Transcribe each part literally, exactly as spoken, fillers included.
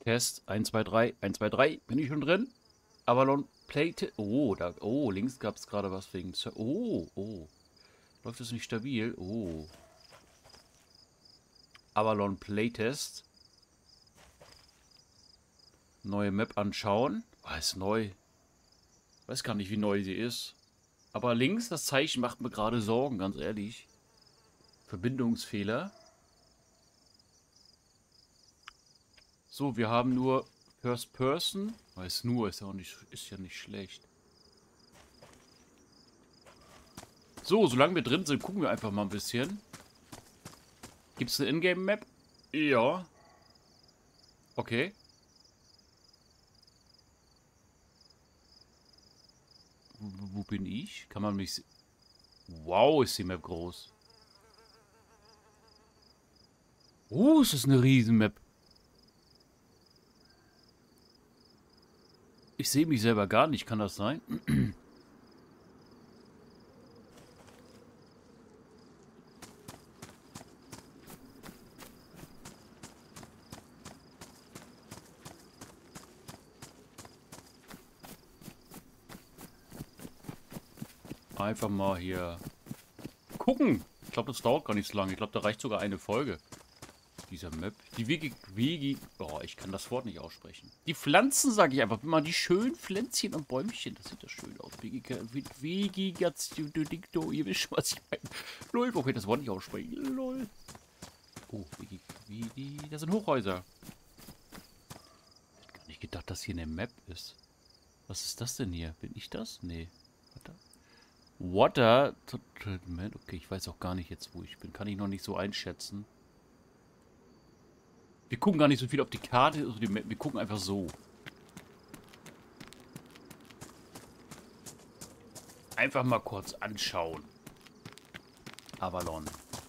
Test. eins, zwei, drei. eins, zwei, drei. Bin ich schon drin? Avalon Plate. Oh, da. Oh, links gab es gerade was wegen. Oh, oh. Läuft das nicht stabil? Oh. Avalon Playtest. Neue Map anschauen. Oh, ist neu. Weiß gar nicht, wie neu sie ist. Aber links, das Zeichen macht mir gerade Sorgen, ganz ehrlich. Verbindungsfehler. So, wir haben nur First Person. Weiß nur, ist ja auch nicht, ist ja nicht schlecht. So, solange wir drin sind, gucken wir einfach mal ein bisschen. Gibt es eine Ingame-Map? Ja. Okay. Wo, wo bin ich? Kann man mich... Wow, ist die Map groß. Oh, ist das eine Riesen-Map. Ich sehe mich selber gar nicht, kann das sein? Einfach mal hier gucken. Ich glaube, das dauert gar nicht so lange. Ich glaube, da reicht sogar eine Folge dieser Map. Die Wigi... Wigi... Oh, ich kann das Wort nicht aussprechen. Die Pflanzen, sage ich einfach. Immer die schönen Pflänzchen und Bäumchen. Das sieht ja schön aus. Vigigazio... Ihr wisst schon, was ich meine. Lol, wo kann ich das Wort nicht aussprechen? Lol. Oh, Wigi... Wigi... Das sind Hochhäuser. Ich hab gar nicht gedacht, dass hier eine Map ist. Was ist das denn hier? Bin ich das? Nee. Warte. Water Treatment. Okay, ich weiß auch gar nicht jetzt, wo ich bin. Kann ich noch nicht so einschätzen. Wir gucken gar nicht so viel auf die Karte. Also die, wir gucken einfach so. Einfach mal kurz anschauen. Avalon.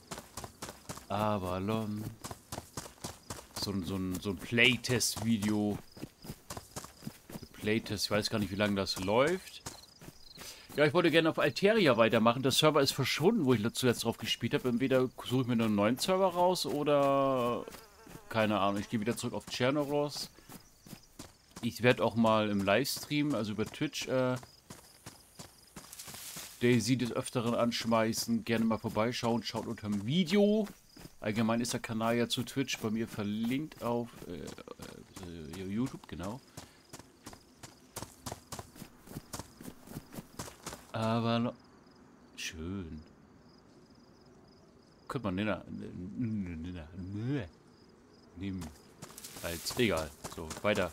Avalon. So, so, ein, so ein Playtest-Video. Playtest, ich weiß gar nicht, wie lange das läuft. Ja, ich wollte gerne auf Alteria weitermachen. Der Server ist verschwunden, wo ich zuletzt drauf gespielt habe. Entweder suche ich mir einen neuen Server raus oder... Keine Ahnung, ich gehe wieder zurück auf Tschernoros. Ich werde auch mal im Livestream, also über Twitch, äh, Daisy des Öfteren anschmeißen. Gerne mal vorbeischauen. Schaut unter dem Video. Allgemein ist der Kanal ja zu Twitch bei mir verlinkt auf äh, äh, YouTube, genau. Aber noch... Schön. Könnte man nehmen. Als egal. So, weiter.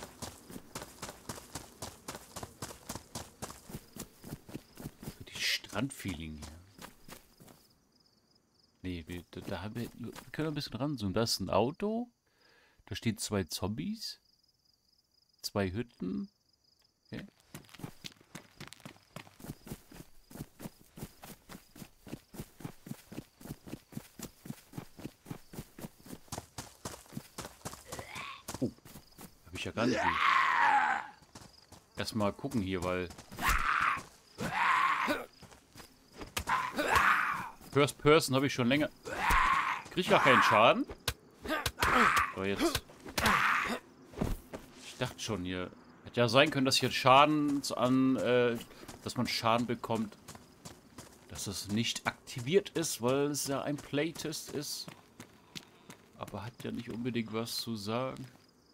Die Strandfeeling hier. Nee, wir, da, da haben wir, wir können ein bisschen ranzoomen. Da ist ein Auto. Da stehen zwei Zombies. Zwei Hütten. Okay. Oh, habe ich ja gar nicht. Erstmal gucken hier, weil... First Person habe ich schon länger... Krieg ich gar keinen Schaden? Aber jetzt... Ich dachte schon hier... Hätte ja sein können, dass hier Schaden an... Äh, dass man Schaden bekommt. Dass es nicht aktiviert ist, weil es ja ein Playtest ist. Aber hat ja nicht unbedingt was zu sagen.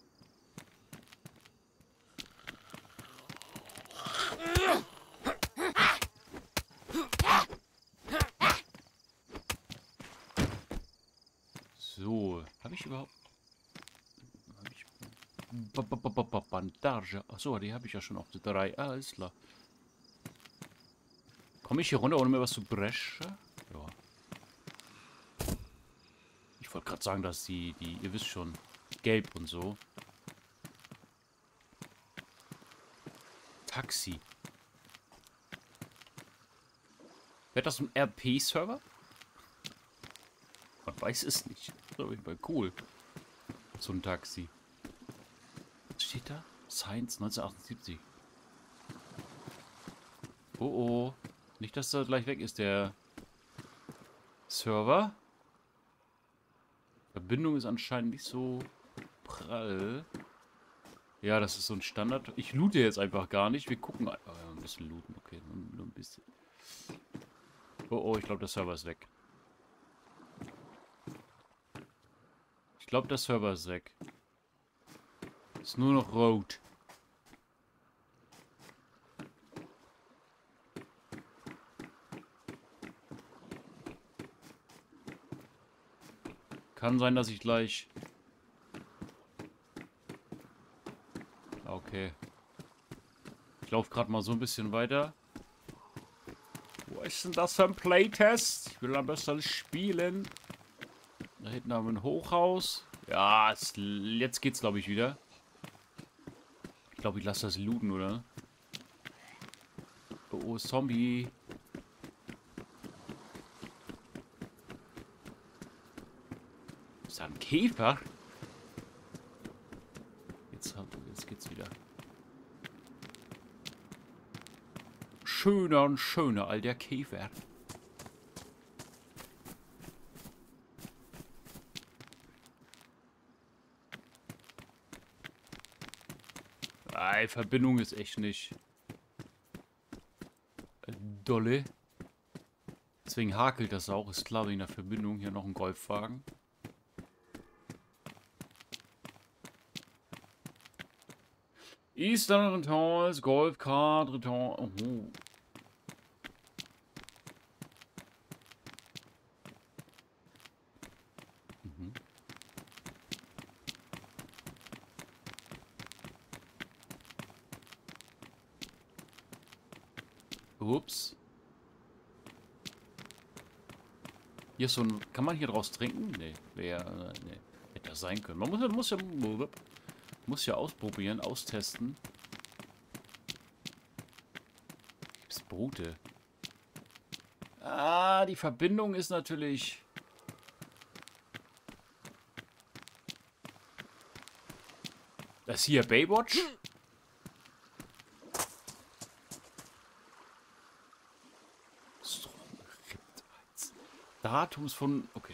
So, habe ich überhaupt... Hab ich... Bandage. Achso, die habe ich ja schon auf der drei. Ah, ist klar. Komme ich hier runter, ohne mir was zu brechen? Ja. Ich wollte gerade sagen, dass die, die, ihr wisst schon, gelb und so. Taxi. Wäre das ein R P-Server? Man weiß es nicht. Das ist auf jeden Fall cool. So ein Taxi. Was steht da? Science neunzehnhundertachtundsiebzig. Oh oh. Nicht, dass er gleich weg ist, der Server. Verbindung ist anscheinend nicht so prall. Ja, das ist so ein Standard. Ich loote jetzt einfach gar nicht. Wir gucken. Oh, ja, ein bisschen looten. Okay, nur, nur ein bisschen. Oh, oh, ich glaube, der Server ist weg. Ich glaube, der Server ist weg. Ist nur noch rot. Kann sein, dass ich gleich... Okay. Ich laufe gerade mal so ein bisschen weiter. Wo ist denn das für ein Playtest? Ich will am besten spielen. Da hinten haben wir ein Hochhaus. Ja, es, jetzt geht's, glaube ich, wieder. Ich glaube, ich lasse das looten, oder? Oh, oh, Zombie. Ist da ein Käfer? Jetzt, jetzt geht's wieder. Schöner und schöner, all der Käfer. Die Verbindung ist echt nicht dolle. Deswegen hakelt das auch. Ist klar, wegen der Verbindung. Hier noch ein Golfwagen. Eastern Returns, Golf Card, Return. Oh. Mhm. Ups. Hier ist so ein... Kann man hier draus trinken? Nee. Wäre... Nee. Hätte das sein können. Man muss, muss ja... Muss ja ausprobieren, austesten. Gibt's Brote? Ah, die Verbindung ist natürlich... Das hier Baywatch? Datums von... Okay.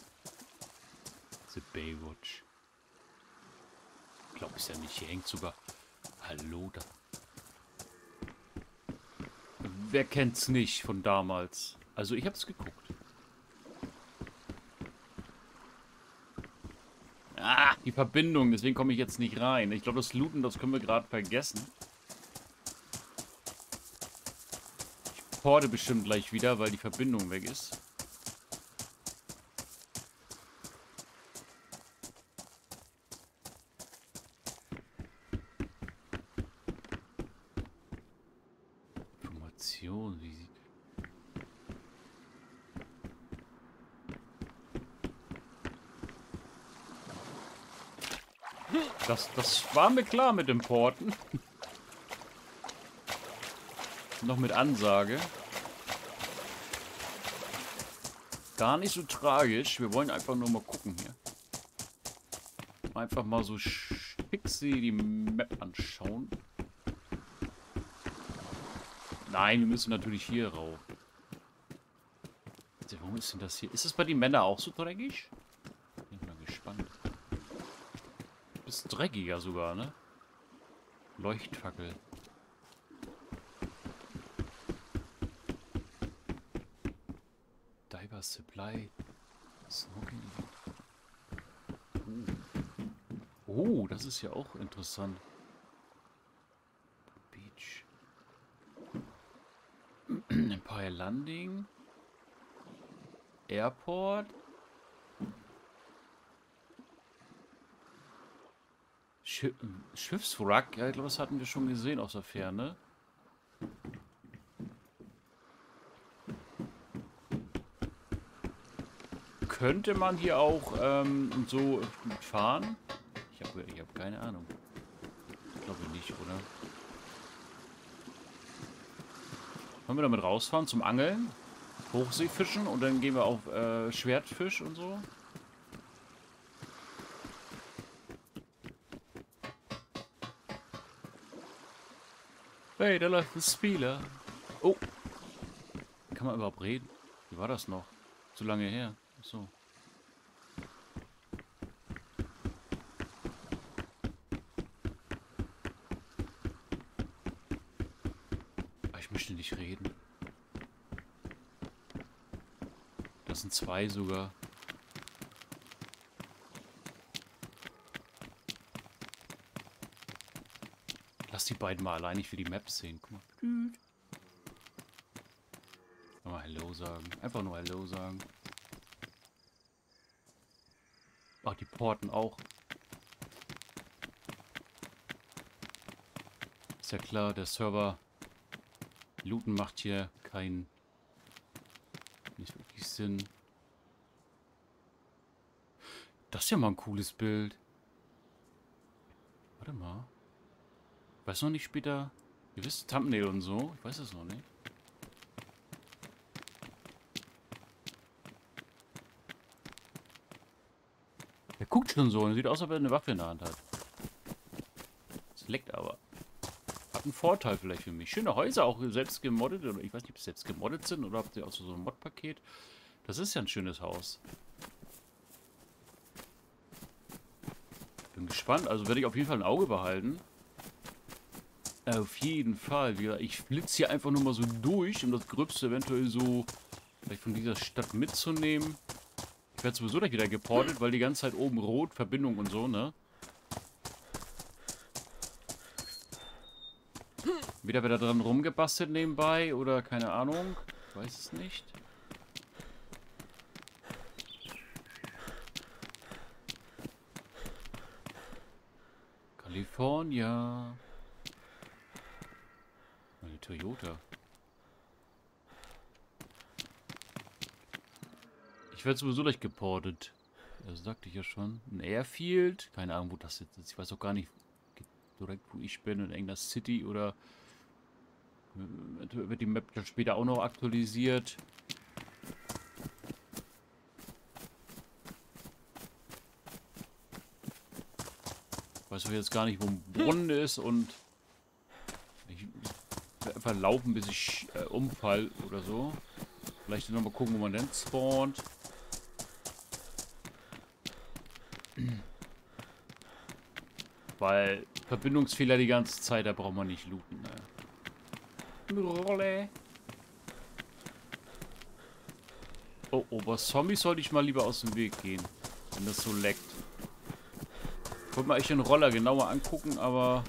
The Baywatch. Ich glaube, ist ja nicht. Hier hängt sogar... Hallo da. Wer kennt's nicht von damals? Also ich hab's geguckt. Ah, die Verbindung. Deswegen komme ich jetzt nicht rein. Ich glaube, das Looten, das können wir gerade vergessen. Ich porte bestimmt gleich wieder, weil die Verbindung weg ist. Information, wie sie... Das, das war mir klar mit dem Porten. Noch mit Ansage. Gar nicht so tragisch. Wir wollen einfach nur mal gucken hier. Einfach mal so fixi die Map anschauen. Nein, wir müssen natürlich hier rauf. Warum ist denn das hier? Ist es bei den Männern auch so dreckig? Bin mal gespannt. Ist dreckiger sogar, ne? Leuchtfackel. Diver Supply. Smoking. Oh. Oh, das ist ja auch interessant. Beach. Empire Landing. Airport. Schiff, Schiffswrack. Ja, ich glaube, das hatten wir schon gesehen aus der Ferne. Könnte man hier auch ähm, so fahren? Ich habe ich hab keine Ahnung. Ich glaube nicht, oder? Können wir damit rausfahren zum Angeln? Hochseefischen und dann gehen wir auf äh, Schwertfisch und so. Hey, da läuft ein Spieler. Oh. Kann man überhaupt reden? Wie war das noch? Zu lange her. So. ich möchte nicht reden. Das sind zwei sogar. Lass die beiden mal allein, ich will die Maps sehen. Guck mal. Mal Hello sagen. Einfach nur Hello sagen. Ach, die Porten auch. Ist ja klar, der Server Looten macht hier keinen nicht wirklich Sinn. Das ist ja mal ein cooles Bild. Warte mal. Ich weiß noch nicht später. Ihr wisst Thumbnail und so. Ich weiß es noch nicht. Er guckt schon so und sieht aus, als ob er eine Waffe in der Hand hat. Es leckt aber. Hat einen Vorteil vielleicht für mich. Schöne Häuser, auch selbst gemoddet. Oder ich weiß nicht, ob sie selbst gemoddet sind oder ob sie auch so ein Mod-Paket. Das ist ja ein schönes Haus. Bin gespannt. Also werde ich auf jeden Fall ein Auge behalten. Auf jeden Fall. Ich flitze hier einfach nur mal so durch, um das Gröbste eventuell so vielleicht von dieser Stadt mitzunehmen. Ich werde sowieso gleich wieder geportet, weil die ganze Zeit oben rot, Verbindung und so, ne? Wieder wieder dran rumgebastelt nebenbei oder keine Ahnung. Ich weiß es nicht. California. Eine Toyota. Ich werde sowieso gleich geportet. Das sagte ich ja schon. Ein Airfield. Keine Ahnung, wo das jetzt ist. Ich weiß auch gar nicht direkt, wo ich bin. In irgendeiner City oder wird die Map dann später auch noch aktualisiert. Ich weiß auch jetzt gar nicht, wo ein Brunnen ist und ich werde einfach laufen, bis ich äh, umfall oder so. Vielleicht noch mal gucken, wo man denn spawnt. Weil Verbindungsfehler die ganze Zeit, da braucht man nicht looten. Ne? Rolle. Oh, oh, was Zombies sollte ich mal lieber aus dem Weg gehen, wenn das so leckt. Ich wollte mal echt den Roller genauer angucken, aber...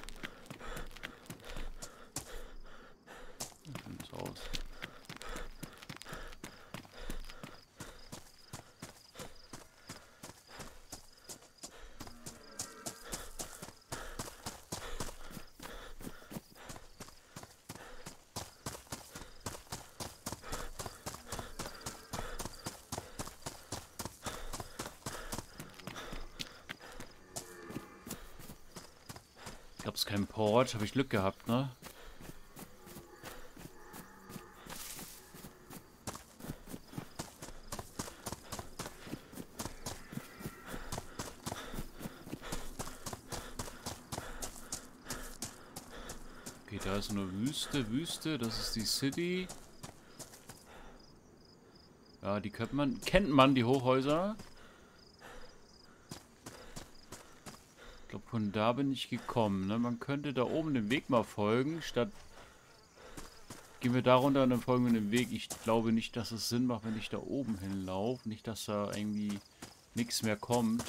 Schönes Haus. Ich glaube, es ist kein Port. Habe ich Glück gehabt, ne? Okay, da ist eine Wüste, Wüste. Das ist die City. Ja, die kennt man. Kennt man, die Hochhäuser? Ich glaube, von da bin ich gekommen. Ne? Man könnte da oben den Weg mal folgen, statt... Gehen wir da runter und dann folgen wir den Weg. Ich glaube nicht, dass es Sinn macht, wenn ich da oben hinlaufe. Nicht, dass da irgendwie nichts mehr kommt.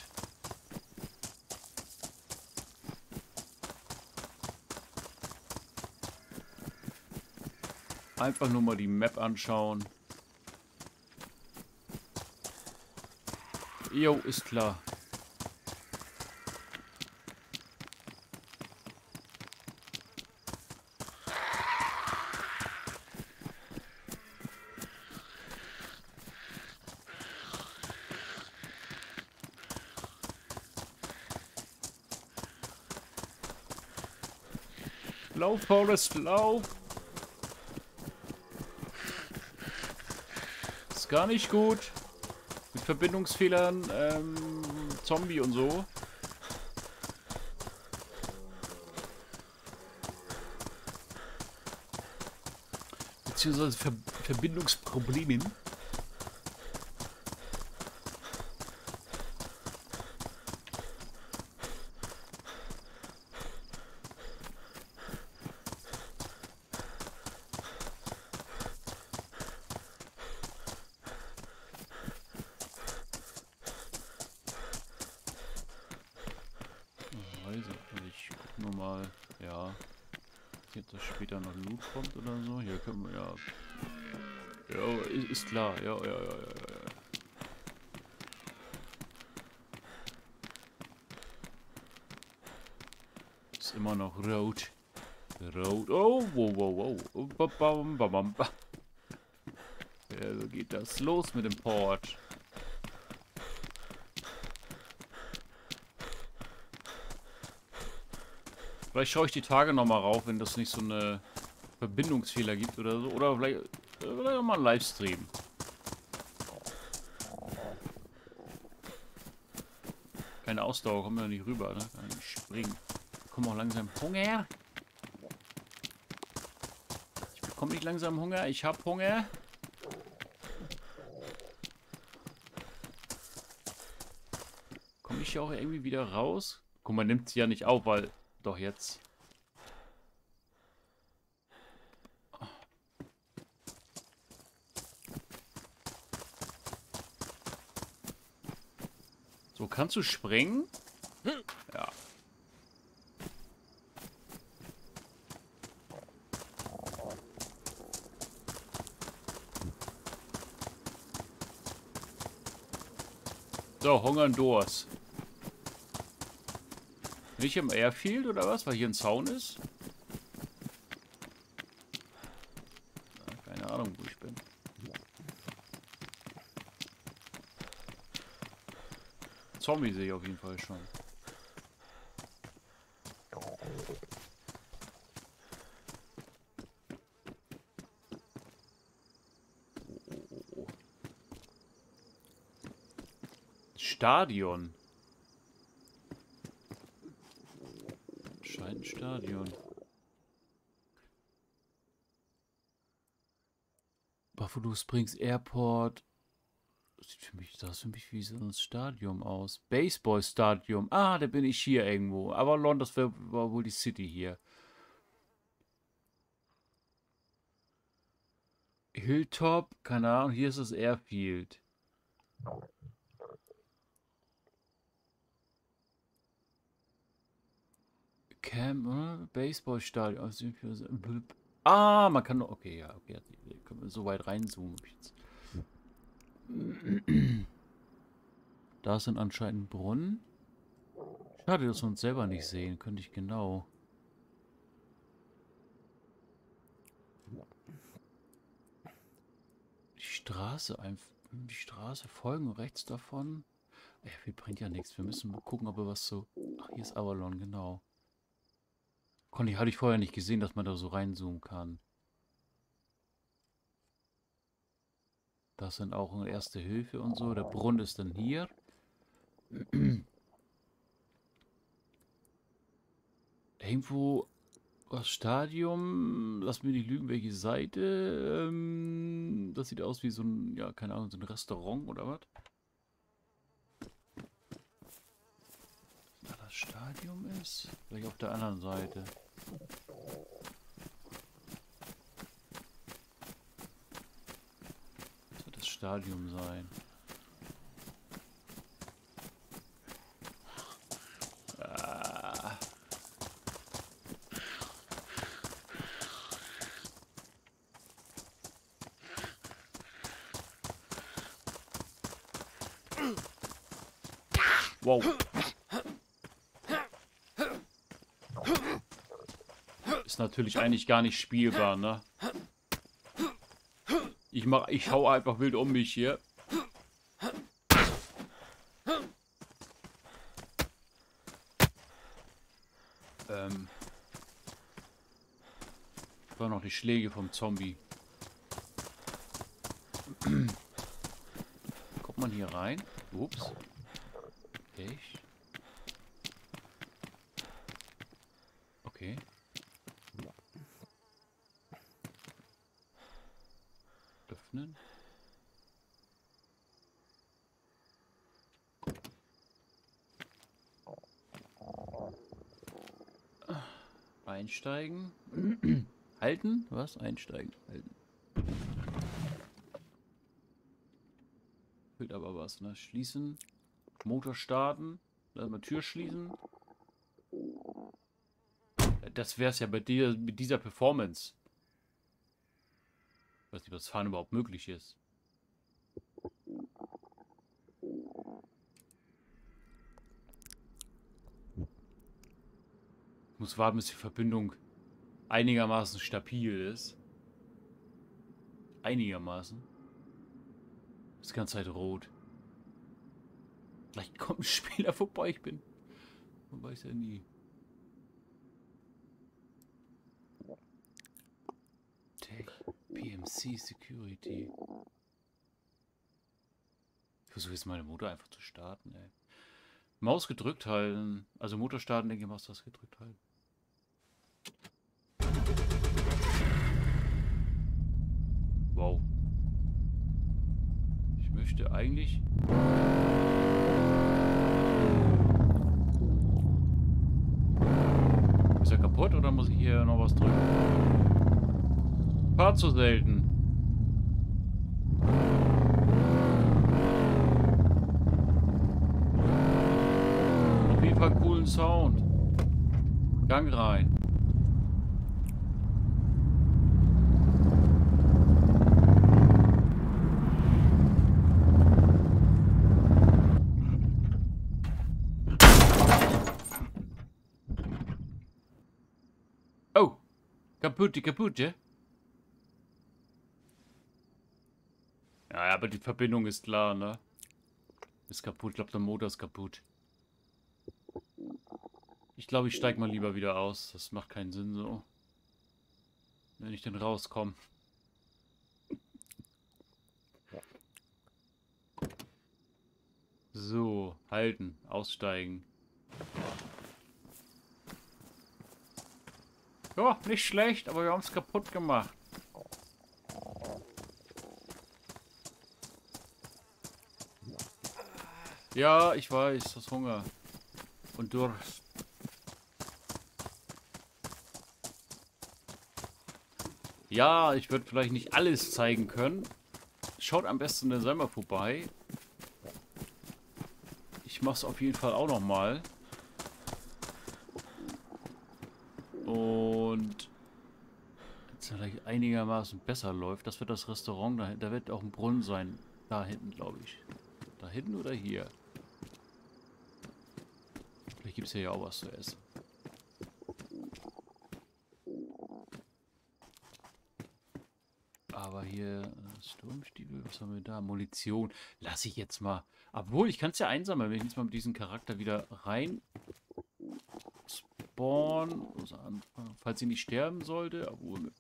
Einfach nur mal die Map anschauen. Jo, ist klar. Lauf, Forrest, lauf! Ist gar nicht gut. Mit Verbindungsfehlern, ähm, Zombie und so. Beziehungsweise Ver Verbindungsproblemen. Reise. Also ich guck nur mal, ja. Jetzt dass später noch Loot kommt oder so. Hier können wir ja. Ja, ist, ist klar. Ja, ja, ja, ja, ja. Ist immer noch rot. Rot. Oh, wow, wow, wow. Bam, bam, bam, bam. Ja, so geht das los mit dem Port. Vielleicht schaue ich die Tage nochmal rauf, wenn das nicht so eine Verbindungsfehler gibt oder so. Oder vielleicht, vielleicht auch mal einen Livestream. Keine Ausdauer, kommen wir nicht rüber, ne? Kann nicht springen. Ich bekomme auch langsam Hunger. Ich bekomme nicht langsam Hunger, ich habe Hunger. Komme ich hier auch irgendwie wieder raus? Guck mal, nimmt sie ja nicht auf, weil... Doch jetzt. So, kannst du springen? Ja. So, Hunger und Durst. Nicht im Airfield oder was? Weil hier ein Zaun ist? Ja, keine Ahnung, wo ich bin. Zombie sehe ich auf jeden Fall schon. Oh, oh, oh. Stadion. Scheint ein Stadion. Buffalo Springs Airport. Das sieht für mich, das für mich wie so ein Stadion aus. Baseball Stadium. Ah, da bin ich hier irgendwo. Avalon, das wär, war wohl die City hier. Hilltop, keine Ahnung, hier ist das Airfield. Camp, äh, Baseballstadion. Also, ah, man kann noch. Okay, ja, okay. Können wir so weit reinzoomen. Jetzt. Da sind anscheinend Brunnen. Schade, dass wir uns selber nicht sehen. Könnte ich genau. Die Straße einfach. Die Straße folgen rechts davon. Ja, wir bringt ja nichts. Wir müssen mal gucken, ob wir was so. Ach, hier ist Avalon, genau. Konnte ich, hatte ich vorher nicht gesehen, dass man da so reinzoomen kann. Das sind auch eine Erste Hilfe und so. Der Brunnen ist dann hier. Irgendwo das Stadion, lass mir nicht lügen, welche Seite. Ähm, das sieht aus wie so ein, ja, keine Ahnung, so ein Restaurant oder was? Da das Stadion ist? Vielleicht auf der anderen Seite. Das wird das Stadion sein. Ah. Wow. Ist natürlich eigentlich gar nicht spielbar, ne? Ich mach, ich hau einfach wild um mich hier. Ähm. Das waren noch die Schläge vom Zombie. Kommt man hier rein? Ups. Echt? Okay. Öffnen. Einsteigen. Halten? Was? Einsteigen. Halten. Fehlt aber was, ne? Schließen. Motor starten. Lass mal Tür schließen. Das wäre es ja bei dir mit dieser Performance. Ich weiß nicht, was Fahren überhaupt möglich ist. Ich muss warten, bis die Verbindung einigermaßen stabil ist. Einigermaßen. Das ist die ganze Zeit rot. Vielleicht kommt ein Spieler vorbei, ich bin. Man weiß ja nie. Tech, P M C Security. Ich versuche jetzt meine Motor einfach zu starten, ey. Maus gedrückt halten. Also Motor starten, denke ich, Maus das gedrückt halten. Wow. Ich möchte eigentlich... Ist er kaputt oder muss ich hier noch was drücken? Fahrt so selten. Auf jeden Fall coolen Sound. Gang rein. Oh, kaputt, kaputt, ja? Ja, aber die Verbindung ist klar, ne? Ist kaputt, ich glaube, der Motor ist kaputt. Ich glaube, ich steige mal lieber wieder aus. Das macht keinen Sinn so. Wenn ich denn rauskomme. So, halten, aussteigen. Ja, nicht schlecht, aber wir haben es kaputt gemacht. Ja, ich weiß, das Hunger. Und Durst. Ja, ich würde vielleicht nicht alles zeigen können. Schaut am besten dann selber vorbei. Ich mache es auf jeden Fall auch noch mal. Und jetzt vielleicht einigermaßen besser läuft, das wird das Restaurant da hinten. Da wird auch ein Brunnen sein. Da hinten, glaube ich. Da hinten oder hier? Vielleicht gibt es hier ja auch was zu essen. Aber hier äh, Sturmstiefel, was haben wir da? Munition. Lass ich jetzt mal. Obwohl, ich kann es ja einsammeln, wenn ich jetzt mal mit diesem Charakter wieder rein spawn. Also anfangen, falls sie nicht sterben sollte. Obwohl.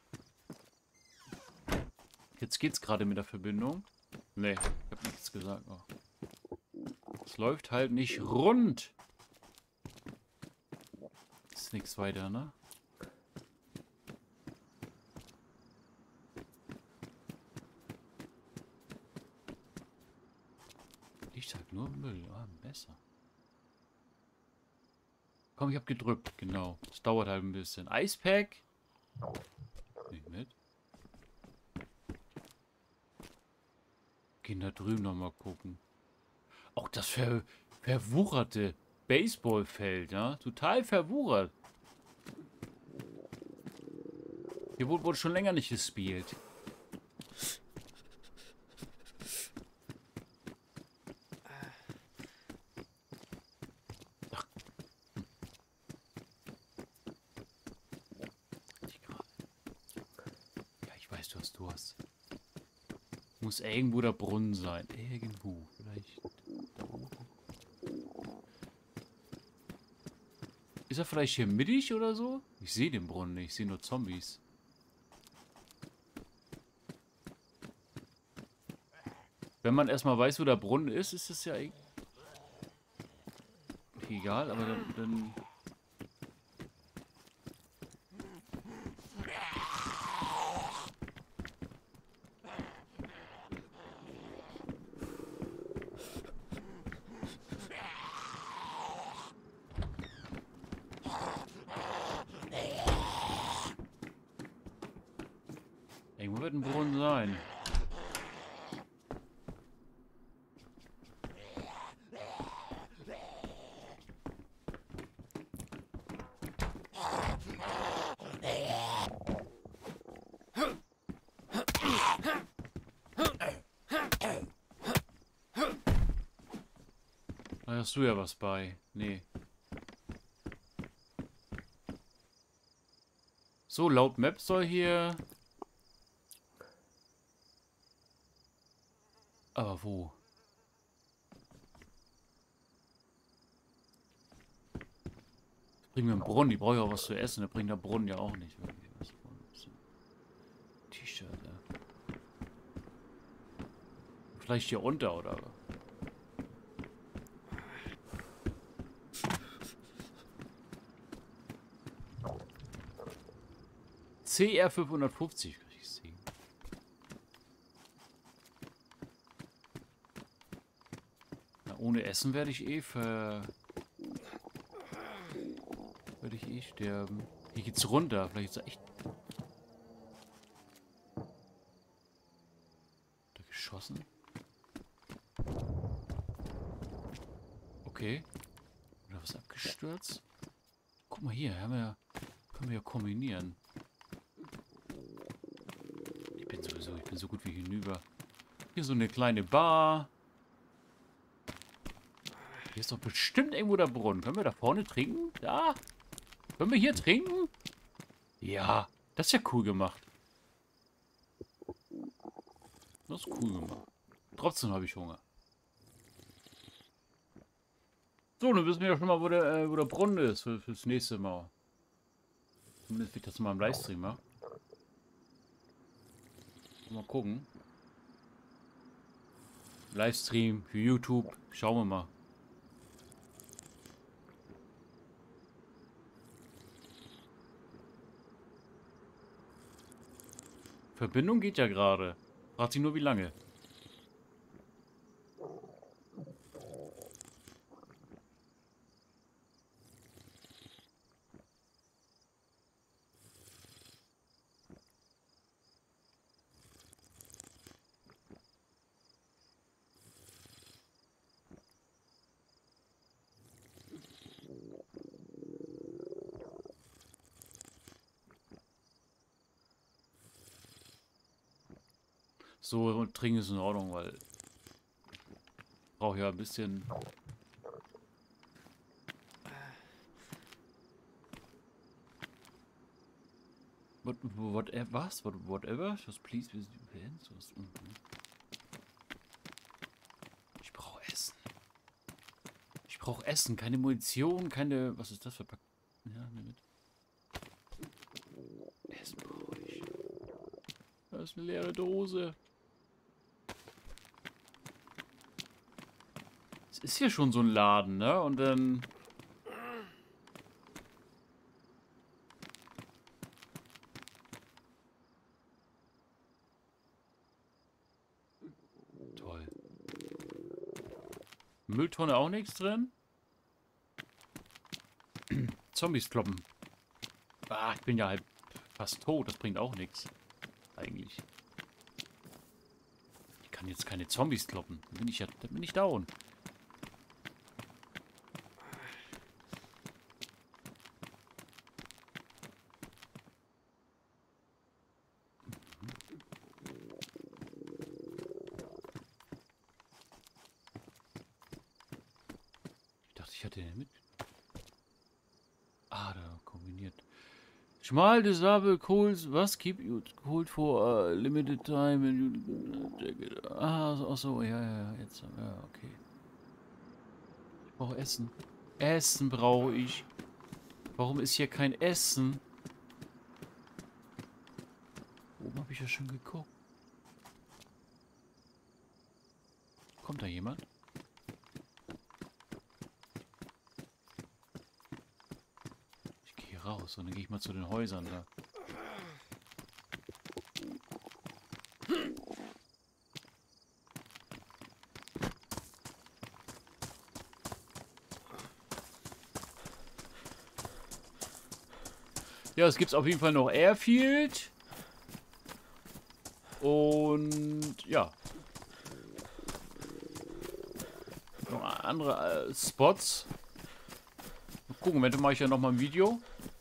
Jetzt geht's gerade mit der Verbindung. Nee, ich habe nichts gesagt. Oh. Es läuft halt nicht rund. Ist nichts weiter, ne? Ich sag nur Müll. Ah, besser. Komm, ich hab gedrückt. Genau. Das dauert halt ein bisschen. Eispack. Nicht mit. Gehen da drüben nochmal gucken. Auch das ver verwucherte Baseballfeld, ja? Total verwuchert. Hier wurde, wurde schon länger nicht gespielt. Ach. Ja, ich weiß, du hast Durst. Muss irgendwo der Brunnen sein. Irgendwo. Vielleicht da oben. Ist er vielleicht hier mittig oder so? Ich sehe den Brunnen nicht. Ich sehe nur Zombies. Wenn man erstmal weiß, wo der Brunnen ist, ist es ja egal, aber dann... dann irgendwo wird ein Brunnen sein. hast du ja was bei. Nee. So, laut Map soll hier... Aber wo? Bringen wir einen Brunnen. Die brauche ich auch was zu essen. Da bringt der Brunnen ja auch nicht. T-Shirt, ja. Vielleicht hier unter, oder? C R fünfhundertfünfzig kann ich sehen. Na, ohne Essen werde ich eh ver... Werde ich eh sterben. Hier geht's runter. Vielleicht ist er echt... Da geschossen? Okay. Oder was abgestürzt? Guck mal hier, haben wir ja... Können wir ja kombinieren. Ich bin sowieso, ich bin so gut wie hinüber. Hier so eine kleine Bar. Hier ist doch bestimmt irgendwo der Brunnen. Können wir da vorne trinken? Da? Können wir hier trinken? Ja, das ist ja cool gemacht. Das ist cool gemacht. Trotzdem habe ich Hunger. So, dann wissen wir ja schon mal, wo der, äh, wo der Brunnen ist für, fürs nächste Mal. Zumindest, wie ich das mal im Livestream mache. Mal gucken. Livestream für YouTube. Schauen wir mal. Verbindung geht ja gerade. Fragt sich nur, wie lange. So, und trinken ist in Ordnung, weil ich brauche ja ein bisschen. What, whatever, was? What, whatever? Just please visit the events. Mhm. Ich brauche Essen. Ich brauche Essen, keine Munition, keine. Was ist das für Pack? Ja, nimm mit. Essen brauche ich. Da ist eine leere Dose. Es ist hier schon so ein Laden, ne? Und dann... Toll. Mülltonne auch nichts drin? Zombies kloppen. Ah, ich bin ja halt fast tot. Das bringt auch nichts. Eigentlich. Ich kann jetzt keine Zombies kloppen. Dann bin ich ja... Dann bin ich down. Ich hatte den mit. Ah, da kombiniert. Schmal disable coals. Was? Keep you cold for a limited time. And you, ah, ach so, ja, ja, jetzt. Ja, okay. Ich brauche Essen. Essen brauche ich. Warum ist hier kein Essen? Oben habe ich ja schon geguckt. Kommt da jemand? Raus und dann gehe ich mal zu den Häusern da. Ja, es gibt auf jeden Fall noch Airfield. Und ja. Noch andere äh, Spots. Mal gucken, wenn mache ich ja noch mal ein Video.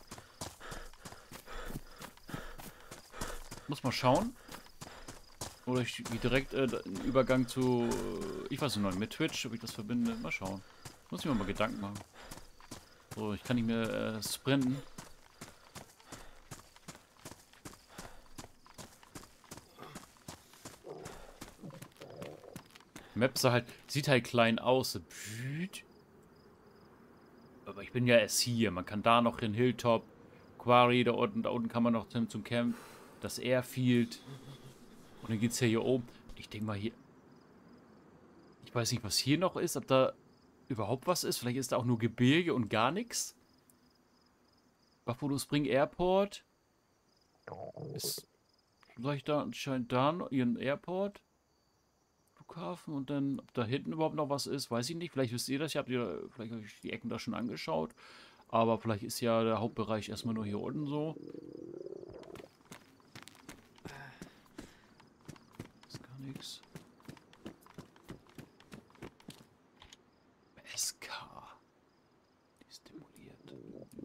Muss mal schauen. Oder ich wie direkt äh, einen Übergang zu. Äh, ich weiß noch nicht, mit Twitch, ob ich das verbinde. Mal schauen. Muss ich mir mal Gedanken machen. So, ich kann nicht mehr äh, sprinten. Map sah halt, sieht halt klein aus. Aber ich bin ja erst hier. Man kann da noch hin, Hilltop, Quarry, da unten, da unten kann man noch zum, zum Camp. Das Airfield. Und dann geht's ja hier oben. Ich denke mal hier. Ich weiß nicht, was hier noch ist, ob da überhaupt was ist. Vielleicht ist da auch nur Gebirge und gar nichts. Buffalo Spring Airport. Ist vielleicht da anscheinend da noch ihren Airport. Flughafen und dann, ob da hinten überhaupt noch was ist, weiß ich nicht. Vielleicht wisst ihr das, ihr habt ihr vielleicht euch die Ecken da schon angeschaut. Aber vielleicht ist ja der Hauptbereich erstmal nur hier unten so. Ist gar nichts. S K. Die ist demoliert.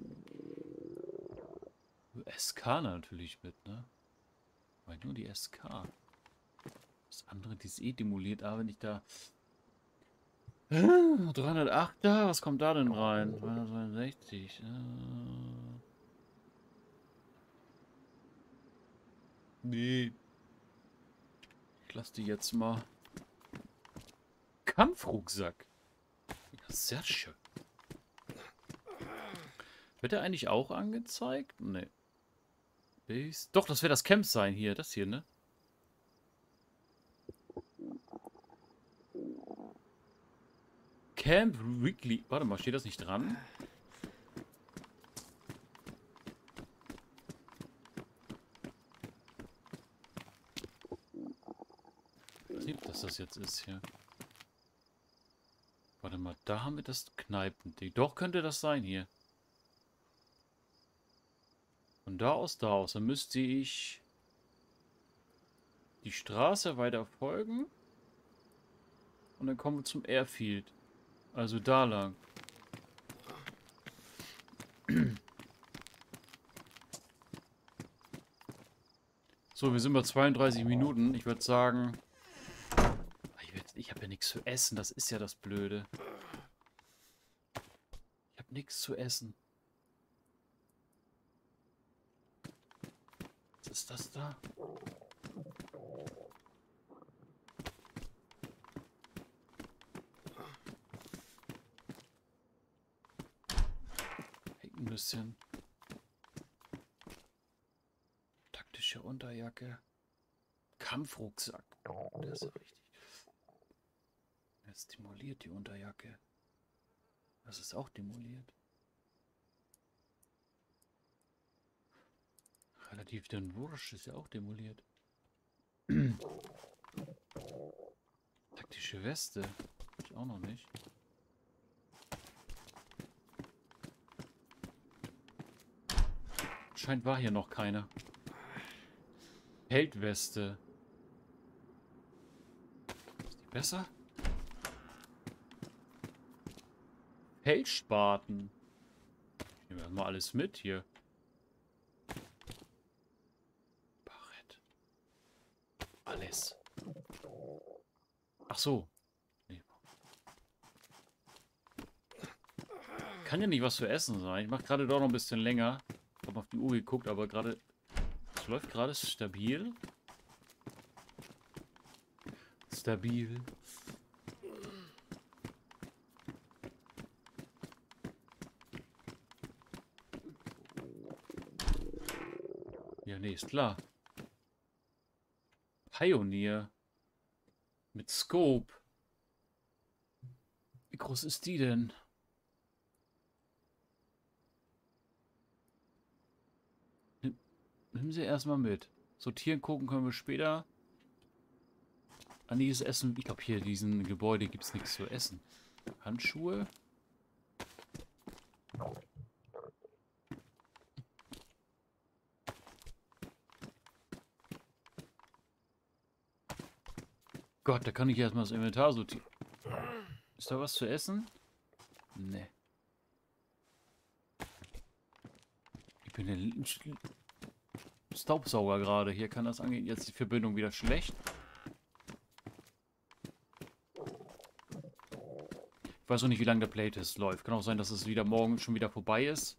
S K natürlich mit, ne? Weil nur die S K. Das andere, die ist eh demoliert, aber wenn ich da... dreihundertacht da? Was kommt da denn rein? dreihundertzweiundsechzig. Äh... Nee. Ich lasse die jetzt mal. Kampfrucksack. Ja, sehr schön. Wird der eigentlich auch angezeigt? Nee. Base. Doch, das wäre das Camp sein hier. Das hier, ne? Camp Weekly. Warte mal, steht das nicht dran? Ich weiß nicht, dass das jetzt ist hier. Warte mal, da haben wir das Kneipending. Doch, könnte das sein hier. Von da aus, da aus. Dann müsste ich die Straße weiter folgen. Und dann kommen wir zum Airfield. Also da lang. So, wir sind bei zweiunddreißig Minuten. Ich würde sagen... Ich, würd, ich habe ja nichts zu essen. Das ist ja das Blöde. Ich habe nichts zu essen. Was ist das da? Ein bisschen. Taktische Unterjacke. Kampfrucksack. Der ist ja richtig. Jetzt demoliert die Unterjacke. Das ist auch demoliert. Relativ dünn Wursch ist ja auch demoliert. Taktische Weste. Hab ich auch noch nicht. Scheint war hier noch keine. Feldweste. Ist die besser? Feldspaten. Ich nehme mal alles mit hier. Barett. Alles. Ach so. Nee. Kann ja nicht was zu essen sein. Ich mache gerade doch noch ein bisschen länger. Ich habe auf die Uhr geguckt, aber gerade... Es läuft gerade stabil. Stabil. Ja, nee, ist klar. Pioneer. Mit Scope. Wie groß ist die denn? Nimm sie erstmal mit. Sortieren, gucken können wir später. An dieses Essen. Ich glaube, hier in diesem Gebäude gibt es nichts zu essen. Handschuhe. Gott, da kann ich erstmal das Inventar sortieren. Ist da was zu essen? Nee. Ich bin ein Staubsauger gerade. Hier kann das angehen. Jetzt die Verbindung wieder schlecht. weiß noch nicht, wie lange der Playtest läuft. Kann auch sein, dass es wieder morgen schon wieder vorbei ist.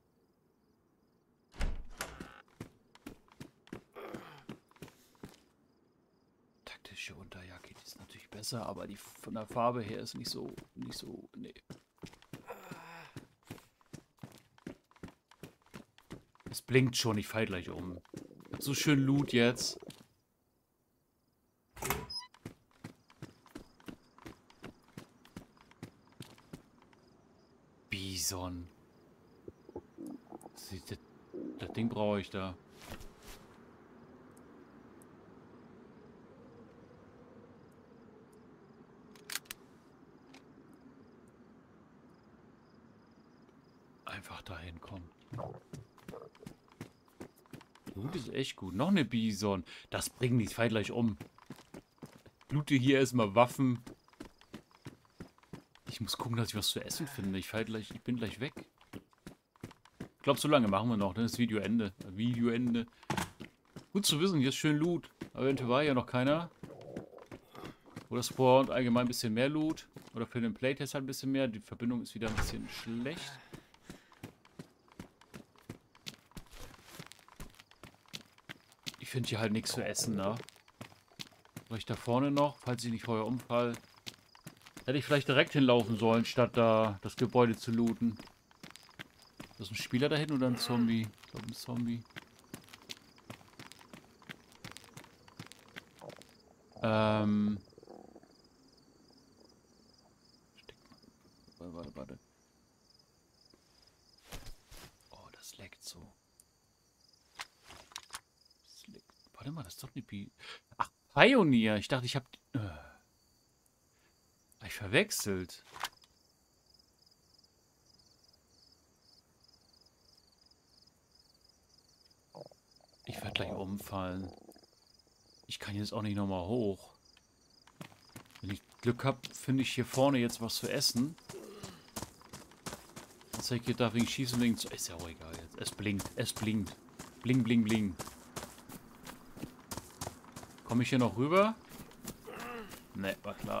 Taktische Unterjacke, die ist natürlich besser, aber die von der Farbe her ist nicht so, nicht so, nee. Es blinkt schon, ich fall gleich um. So schön Loot jetzt. Bison. Das, das Ding brauche ich da. Einfach dahin kommen. Loot ist echt gut. Noch eine Bison. Das bringt nichts. Fall gleich um. Loote hier erstmal Waffen. Ich muss gucken, dass ich was zu essen finde. Ich fall gleich, ich bin gleich weg. Ich glaube, so lange machen wir noch. Dann ist Video Ende. Video Ende. Gut zu wissen, hier ist schön Loot. Aber eventuell war ja noch keiner. Oder spawnt allgemein ein bisschen mehr Loot. Oder für den Playtest halt ein bisschen mehr. Die Verbindung ist wieder ein bisschen schlecht. Ich finde hier halt nichts zu essen, ne? Soll ich da vorne noch, falls ich nicht vorher umfall? Hätte ich vielleicht direkt hinlaufen sollen, statt da das Gebäude zu looten. Ist das ein Spieler da hinten oder ein Zombie? Ich glaube, ein Zombie. Ähm. Warte, warte, warte. Oh, das leckt so. Das leckt. Warte mal, das ist doch eine Bi. Ach, Pioneer. Ich dachte, ich habe. Äh. Ich verwechselt. Ich werde gleich umfallen. Ich kann jetzt auch nicht nochmal hoch. Wenn ich Glück habe, finde ich hier vorne jetzt was zu essen. Jetzt hätte ich gedacht, wegen Schießen, wegen zu... Ist ja auch egal jetzt. Es blinkt, es blinkt. Bling, bling, bling. Komme ich hier noch rüber? Ne, war klar.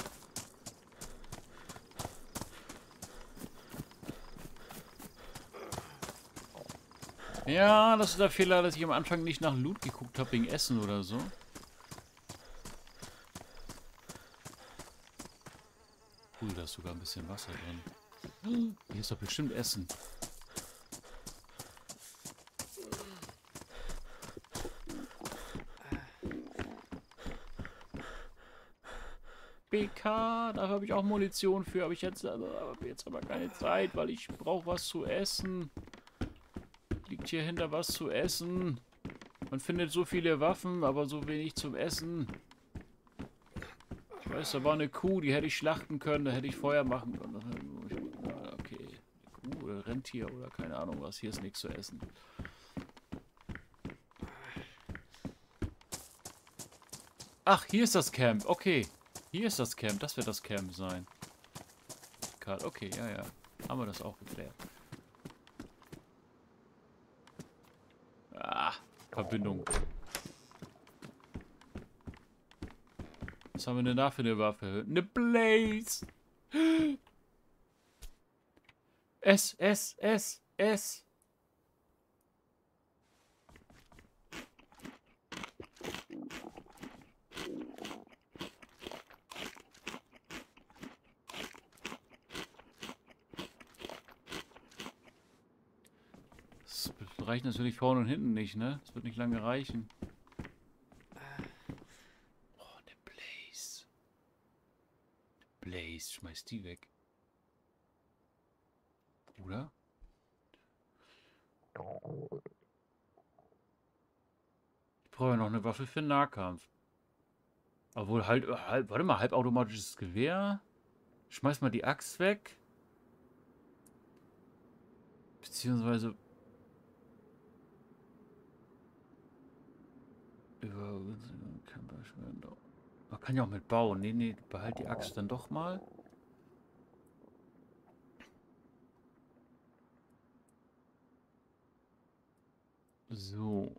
Ja, das ist der Fehler, dass ich am Anfang nicht nach Loot geguckt habe, wegen Essen oder so. Cool, da ist sogar ein bisschen Wasser drin. Hier ist doch bestimmt Essen. B K, da habe ich auch Munition für, aber ich jetzt, also, jetzt aber keine Zeit, weil ich brauche was zu essen. Liegt hier hinter was zu essen. Man findet so viele Waffen, aber so wenig zum Essen. Ich weiß, da war eine Kuh, die hätte ich schlachten können, da hätte ich Feuer machen können. Okay, eine Kuh oder Rentier oder keine Ahnung was, hier ist nichts zu essen. Ach, hier ist das Camp, okay. Hier ist das Camp, das wird das Camp sein. Okay, ja, ja. Haben wir das auch geklärt. Ah, Verbindung. Was haben wir denn da für eine Waffe? Eine Blaze! S, S, S, S. Das reicht natürlich vorne und hinten nicht, ne? Das wird nicht lange reichen. Oh, eine Blaze. Blaze, schmeiß die weg. Oder? Ich brauche ja noch eine Waffe für Nahkampf. Obwohl, halt, halt, warte mal, halbautomatisches Gewehr. Schmeiß mal die Axt weg. Beziehungsweise... Über... Man kann ja auch mit bauen. Nee, nee, behalt die Axt dann doch mal. So.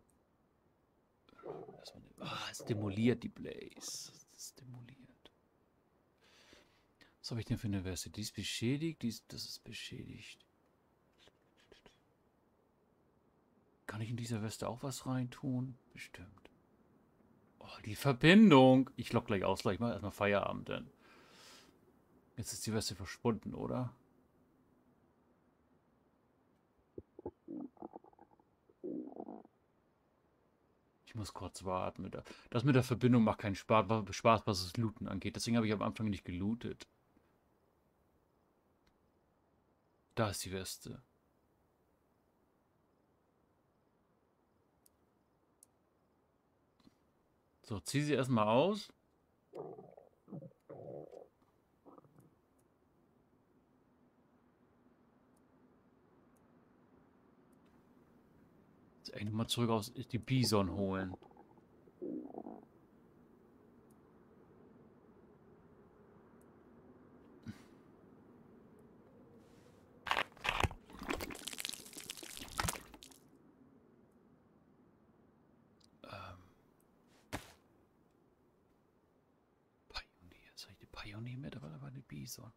Ah, es demoliert die Blaze. Es demoliert. Was habe ich denn für eine Weste? Die ist beschädigt, die ist, das ist beschädigt. Kann ich in dieser Weste auch was reintun? Bestimmt. Oh, die Verbindung. Ich lock gleich aus, gleich mal erstmal Feierabend, denn jetzt ist die Weste verschwunden, oder? Ich muss kurz warten. Mit der, das mit der Verbindung macht keinen Spaß, Spaß, was das Looten angeht. Deswegen habe ich am Anfang nicht gelootet. Da ist die Weste. So, zieh sie erstmal aus. Jetzt eigentlich mal zurück aus die Bison holen. Pionier mit, aber da war eine Bison.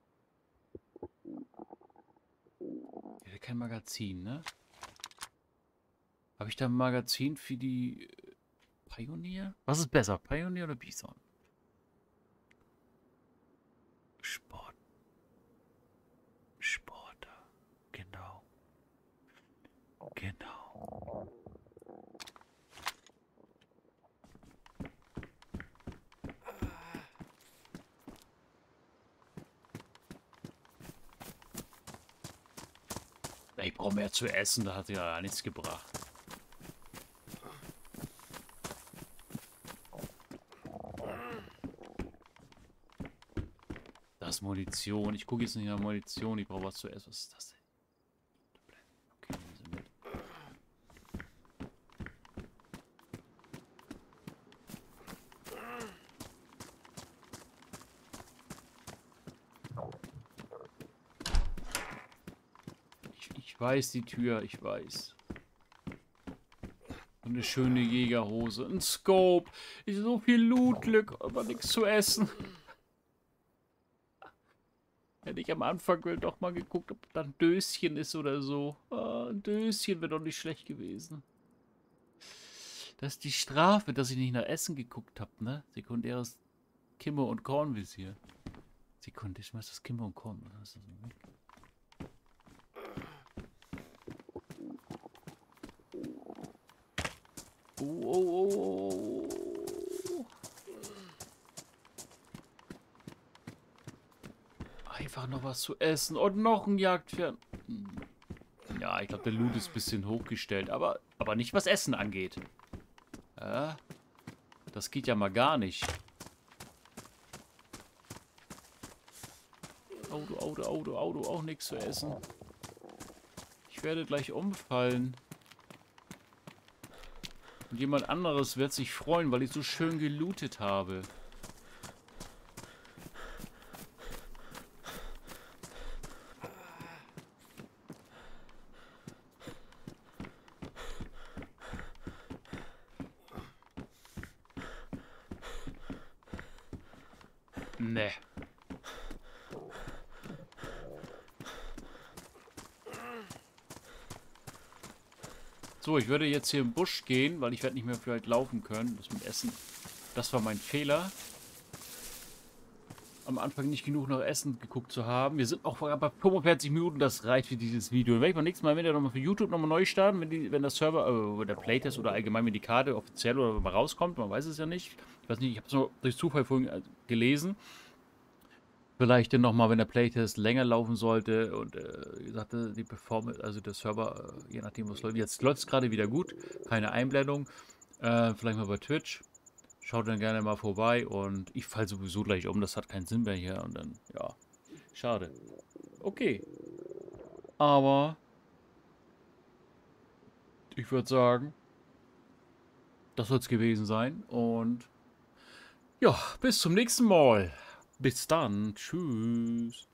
Der hat kein Magazin, ne? Habe ich da ein Magazin für die Pionier? Was ist besser, Pionier oder Bison? Sport. Sporter. Genau. Genau. Ich brauche mehr zu essen, da hat ja nichts gebracht. Das ist Munition. Ich gucke jetzt nicht nach Munition, ich brauche was zu essen. Was ist das denn? Okay, nehmen Sie mit. Ich, ich weiß die Tür, ich weiß. Und eine schöne Jägerhose, ein Scope. Ich so viel Loot-Glück, aber nichts zu essen. Hätte ich am Anfang doch mal geguckt, ob da ein Döschen ist oder so. Ah, ein Döschen wäre doch nicht schlecht gewesen. Das ist die Strafe, dass ich nicht nach Essen geguckt habe, ne? Sekundäres Kimme- und Kornvisier. Sekunde, ich schmeiß das Kimme und Korn. Was ist das denn weg? Oh, oh, oh, oh. Einfach noch was zu essen und noch ein Jagdpferd. Ja, ich glaube, der Loot ist ein bisschen hochgestellt, aber, aber nicht, was Essen angeht. Ja, das geht ja mal gar nicht. Auto, Auto, Auto, Auto, auch nichts zu essen. Ich werde gleich umfallen. Und jemand anderes wird sich freuen, weil ich so schön gelootet habe. Ne. So, ich würde jetzt hier im Busch gehen, weil ich werde nicht mehr vielleicht laufen können. Das mit Essen, das war mein Fehler. Am Anfang nicht genug nach Essen geguckt zu haben. Wir sind auch bei fünfundvierzig Minuten, das reicht für dieses Video. Werde ich beim nächsten Mal, wenn wir nochmal für YouTube nochmal neu starten, wenn, die, wenn der Server, äh, der Playtest oder allgemein, wenn die Karte offiziell oder mal rauskommt, man weiß es ja nicht. Ich weiß nicht, ich habe es nur durch Zufall vorhin gelesen. Vielleicht dann nochmal, wenn der Playtest länger laufen sollte und äh, wie gesagt, die Performance, also der Server, äh, je nachdem, was läuft. Jetzt läuft es gerade wieder gut, keine Einblendung. Äh, vielleicht mal bei Twitch. Schaut dann gerne mal vorbei und ich falle sowieso gleich um, das hat keinen Sinn mehr hier und dann, ja, schade. Okay. Aber ich würde sagen, das soll es gewesen sein und ja, bis zum nächsten Mal. Bis dann. Tschüss.